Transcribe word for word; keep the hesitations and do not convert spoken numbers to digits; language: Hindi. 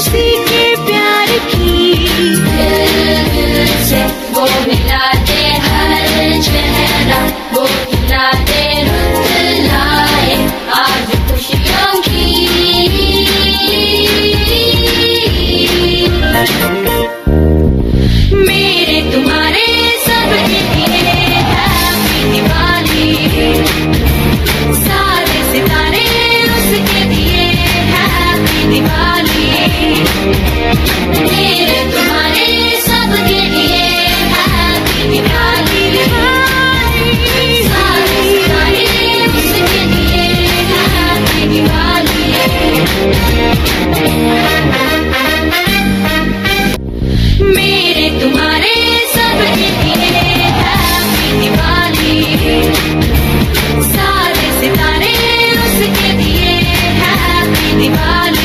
किसी के प्यार की। दिल दिल से वो मिलाते हर चेहरा, वो खिलाते रुत लाए आज खुशियों की। मेरे तुम्हारे सबके लिए हैप्पी दिवाली। सारे सितारे उसके दिए हैप्पी दिवाली। मेरे तुम्हारे सबके लिए हैप्पी दिवाली। सारे सितारे उसके दिए हैप्पी दिवाली। मेरे तुम्हारे सबके लिए हैप्पी दिवाली। सारे सितारे उसके दिए हैप्पी दिवाली।